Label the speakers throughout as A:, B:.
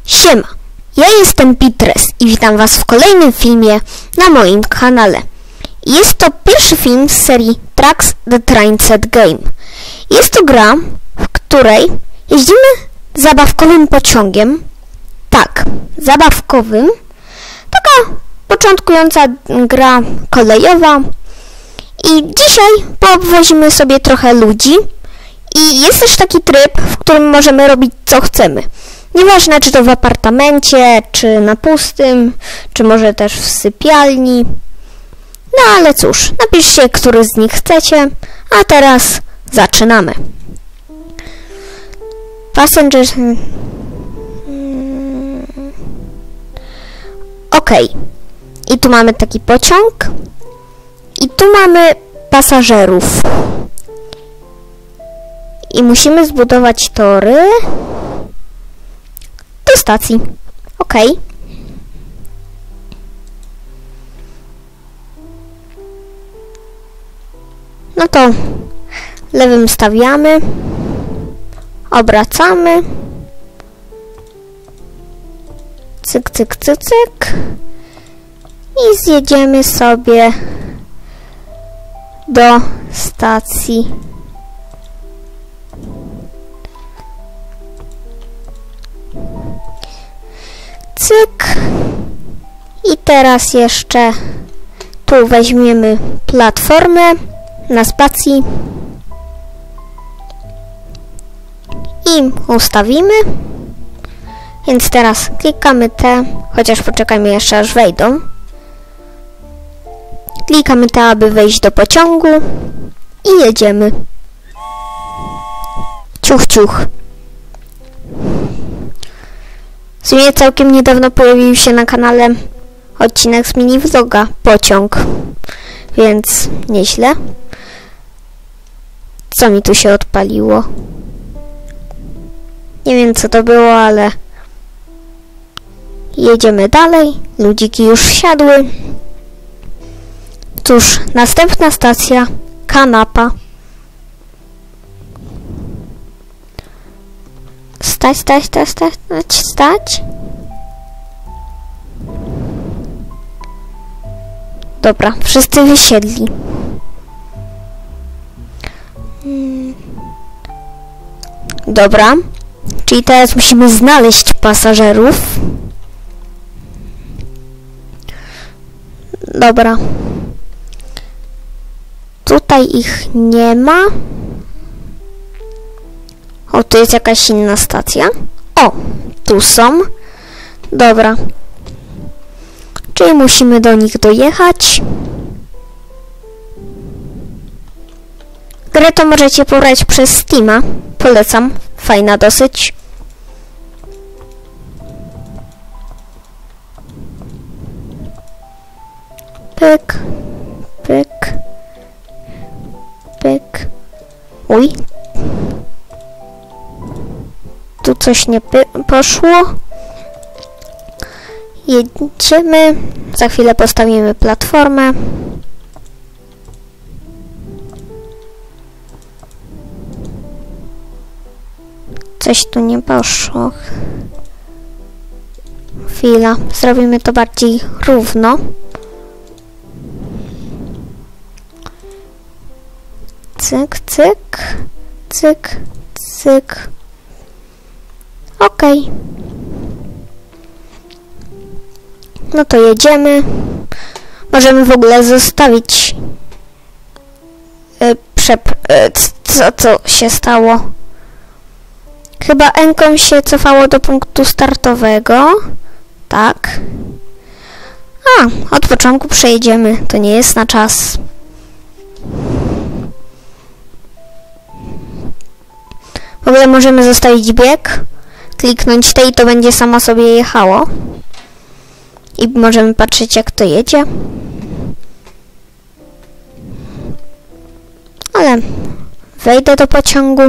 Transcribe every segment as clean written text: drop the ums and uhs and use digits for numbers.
A: Siema, ja jestem Pitres i witam Was w kolejnym filmie na moim kanale. Jest to pierwszy film z serii Tracks the Train Set Game. Jest to gra, w której jeździmy zabawkowym pociągiem. Tak, zabawkowym. Taka początkująca gra kolejowa. I dzisiaj poobwozimy sobie trochę ludzi. I jest też taki tryb, w którym możemy robić co chcemy. Nieważne, czy to w apartamencie, czy na pustym, czy może też w sypialni. No ale cóż, napiszcie, który z nich chcecie, a teraz zaczynamy. Passengers... Okej. I tu mamy taki pociąg. I tu mamy pasażerów. I musimy zbudować tory do stacji. Okej. No to lewym stawiamy, obracamy, cyk, cyk, cyk, cyk i zjedziemy sobie do stacji. Cyk. I teraz jeszcze tu weźmiemy platformę na spacji i ustawimy. Więc teraz klikamy te, chociaż poczekajmy jeszcze aż wejdą. Klikamy te, aby wejść do pociągu i jedziemy. Ciuch, ciuch. W sumie całkiem niedawno pojawił się na kanale odcinek z mini vloga Pociąg, więc nieźle. Co mi tu się odpaliło? Nie wiem, co to było, ale jedziemy dalej. Ludziki już wsiadły. Cóż, następna stacja, kanapa. Stać, stać, stać, stać, stać, stać. Dobra, wszyscy wysiedli. Dobra, czyli teraz musimy znaleźć pasażerów. Dobra. Tutaj ich nie ma. O, tu jest jakaś inna stacja. O, tu są. Dobra. Czyli musimy do nich dojechać. Grę to możecie pobrać przez Steama. Polecam. Fajna dosyć. Pyk. Pyk. Pyk. Uj. Tu coś nie poszło. Jedziemy. Za chwilę postawimy platformę. Coś tu nie poszło. Chwila. Zrobimy to bardziej równo. Cyk, cyk. Cyk, cyk. Okej. No to jedziemy. Możemy w ogóle zostawić co się stało? Chyba N-ką się cofało do punktu startowego. Tak. A, od początku przejedziemy. To nie jest na czas. W ogóle możemy zostawić bieg. Kliknąć te i to będzie samo sobie jechało. I możemy patrzeć, jak to jedzie. Ale wejdę do pociągu.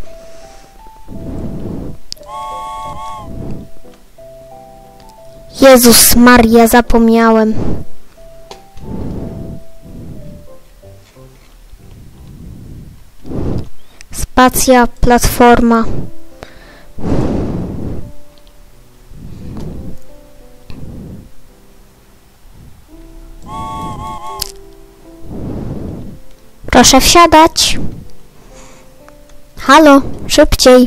A: Jezus Maria, zapomniałem. Spacja, platforma. Proszę wsiadać. Halo, szybciej.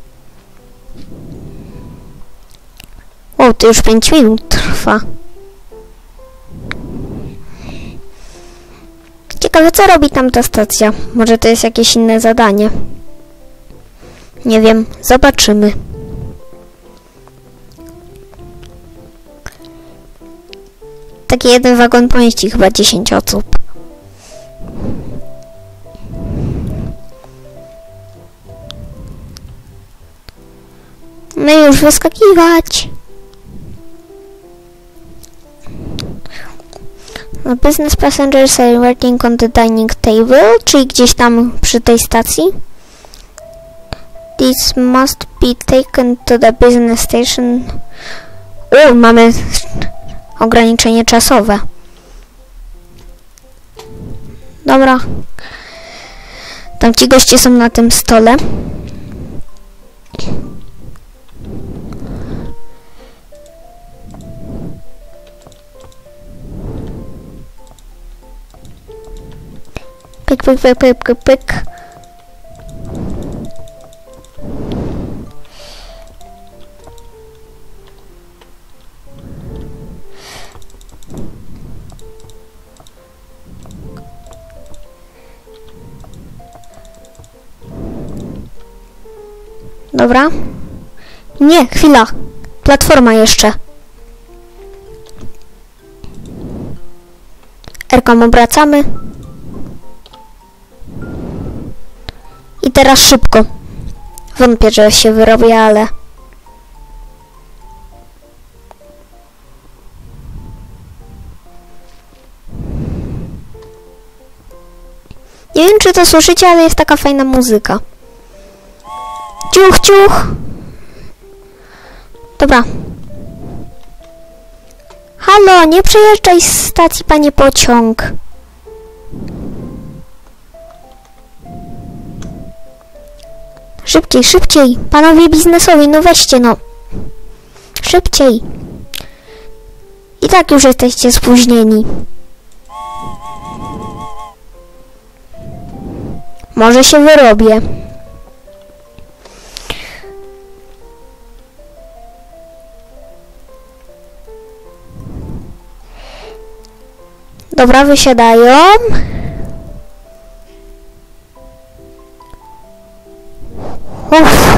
A: O, to już 5 minut trwa. Ciekawe, co robi tam ta stacja. Może to jest jakieś inne zadanie. Nie wiem, zobaczymy. Taki jeden wagon pomieści chyba 10 osób. No i już wyskakiwać. The business passengers are waiting on the dining table, czyli gdzieś tam przy tej stacji. This must be taken to the business station. Mamy ograniczenie czasowe. Dobra. Tam ci goście są na tym stole. Pyk, pyk, pyk, pyk, pyk, pyk. Dobra. Nie, chwila. Platforma jeszcze. R-ką obracamy. I teraz szybko. Wątpię, że się wyrobię, ale... Nie wiem, czy to słyszycie, ale jest taka fajna muzyka. Ciuch, ciuch. Dobra. Halo, nie przejeżdżaj z stacji, panie pociąg. Szybciej, szybciej. Panowie biznesowi, no weźcie, no. Szybciej. I tak już jesteście spóźnieni. Może się wyrobię. Dobra, wysiadają. Uff.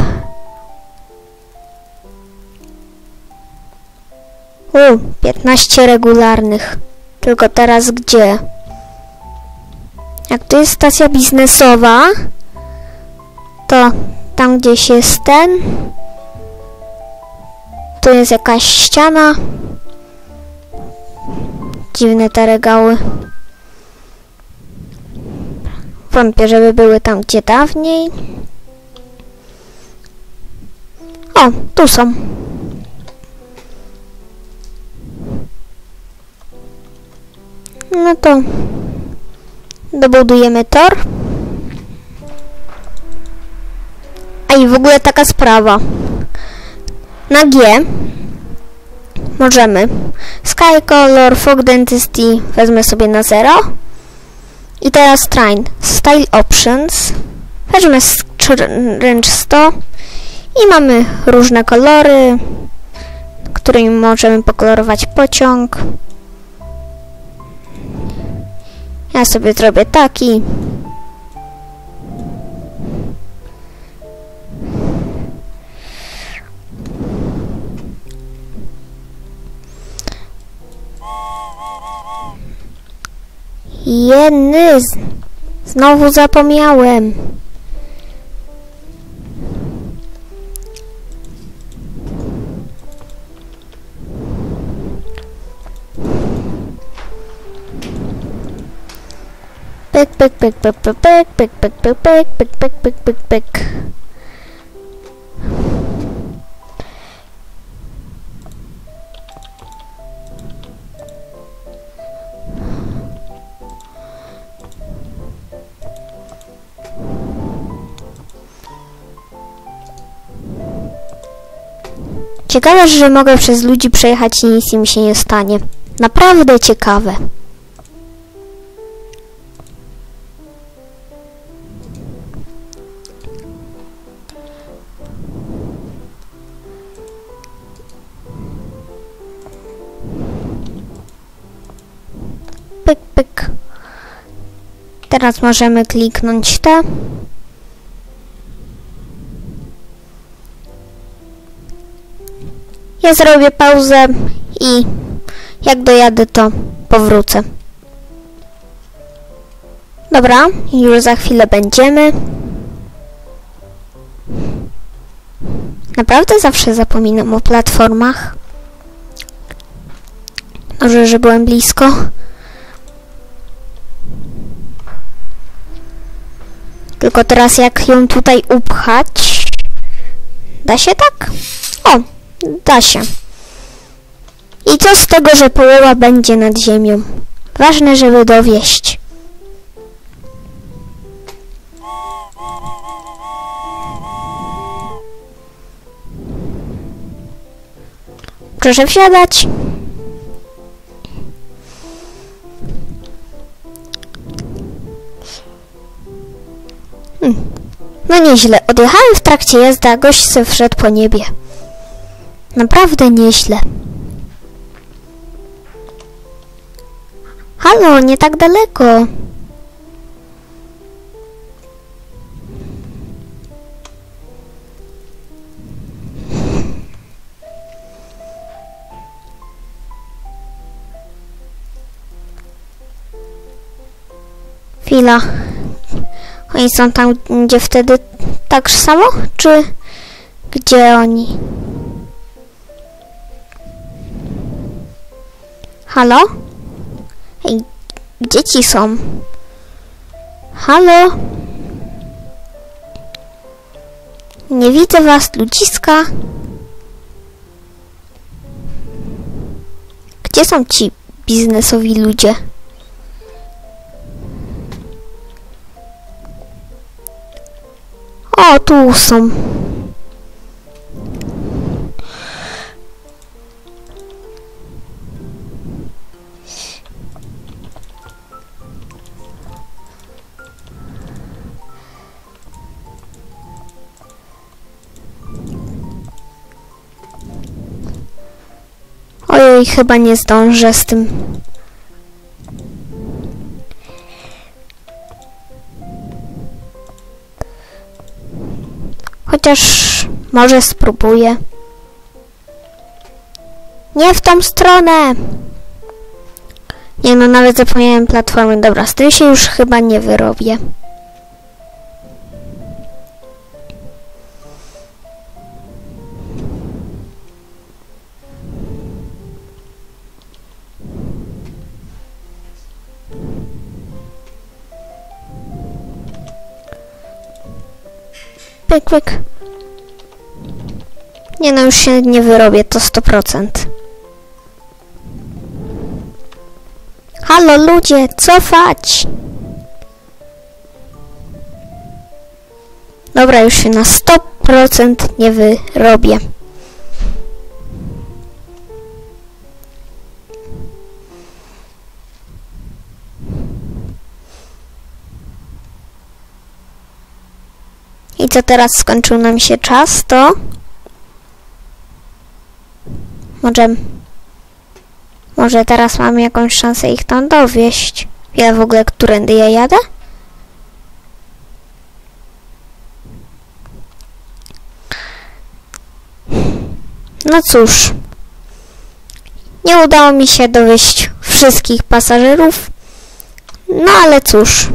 A: 15 regularnych. Tylko teraz gdzie? Jak to jest stacja biznesowa, to tam gdzieś jest ten. Tu jest jakaś ściana. Dziwne te regały. Wątpię, żeby były tam gdzie dawniej. O, tu są. No to dobudujemy tor. A i w ogóle taka sprawa. Na G możemy Sky Color, Fog Density wezmę sobie na 0. I teraz Train Style Options. Weźmy Range 100. I mamy różne kolory, którymi możemy pokolorować pociąg. Ja sobie zrobię taki. Znowu zapomniałem. Pyk, pyk, pyk, pyk, pyk, pyk, pyk, pyk, pyk, pyk, pyk, pyk, pyk, pyk, pyk. Ciekawe, że mogę przez ludzi przejechać i nic im się nie stanie. Naprawdę ciekawe. pyk, pyk. Teraz możemy kliknąć te. Ja zrobię pauzę i jak dojadę, to powrócę. Dobra, już za chwilę będziemy. Naprawdę zawsze zapominam o platformach. Dobrze, że byłem blisko. Tylko teraz jak ją tutaj upchać? Da się tak? O, da się. I co z tego, że połowa będzie nad ziemią? Ważne, żeby dowieść. Proszę wsiadać. No nieźle. Odjechałem w trakcie jazdy, a gość se wszedł po niebie. Naprawdę nieźle. Halo, nie tak daleko. Chwila. Oni są tam, gdzie wtedy tak samo? Czy gdzie oni? Halo? Ej, gdzie ci są? Halo? Nie widzę was, ludziska. Gdzie są ci biznesowi ludzie? O, tu są. Ojej, chyba nie zdążę z tym. Chociaż może spróbuję. Nie w tą stronę! Nie no, nawet zapomniałem platformy. Dobra, z tym się już chyba nie wyrobię. Pyk, pyk. Nie no, już się nie wyrobię, to 100%. Halo ludzie, cofać! Dobra, już się na 100% nie wyrobię. I co teraz, skończył nam się czas, to może teraz mamy jakąś szansę ich tam dowieść. Ja w ogóle, którędy ja jadę? No cóż, nie udało mi się dowieść wszystkich pasażerów, no ale cóż.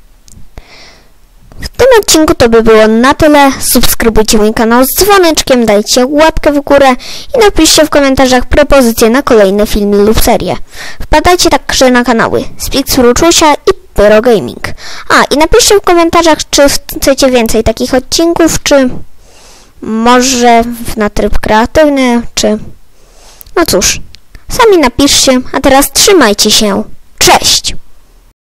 A: W tym odcinku to by było na tyle. Subskrybujcie mój kanał z dzwoneczkiem, dajcie łapkę w górę i napiszcie w komentarzach propozycje na kolejne filmy lub serie. Wpadajcie także na kanały Spixruczusia i Pyro Gaming. A, i napiszcie w komentarzach, czy chcecie więcej takich odcinków, czy może na tryb kreatywny, czy... No cóż, sami napiszcie, a teraz trzymajcie się. Cześć!